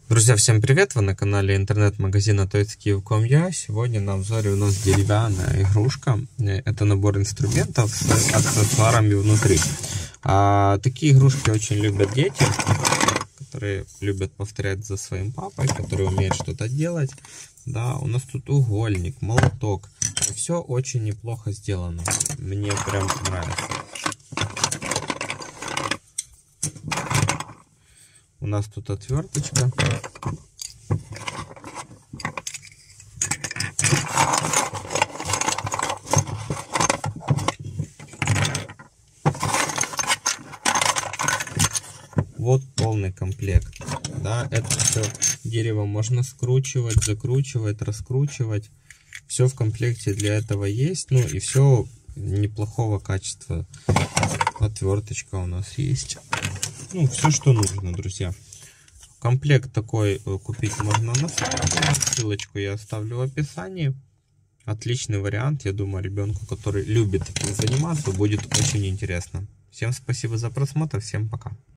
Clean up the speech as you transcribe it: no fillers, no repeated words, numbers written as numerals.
Друзья, всем привет! Вы на канале интернет-магазина toys.kyiv.com.ua. Сегодня на обзоре у нас деревянная игрушка. Это набор инструментов с аксессуарами внутри. Такие игрушки очень любят дети, которые любят повторять за своим папой, которые умеют что-то делать. Да, у нас тут угольник, молоток. Все очень неплохо сделано. Мне прям нравится. У нас тут отверточка. Вот полный комплект. Да, это все дерево можно скручивать, закручивать, раскручивать. Все в комплекте для этого есть. Ну и все неплохого качества. Отверточка у нас есть. Ну, все, что нужно, друзья. Комплект такой купить можно на сайте. Ссылочку я оставлю в описании. Отличный вариант. Я думаю, ребенку, который любит этим заниматься, будет очень интересно. Всем спасибо за просмотр. Всем пока.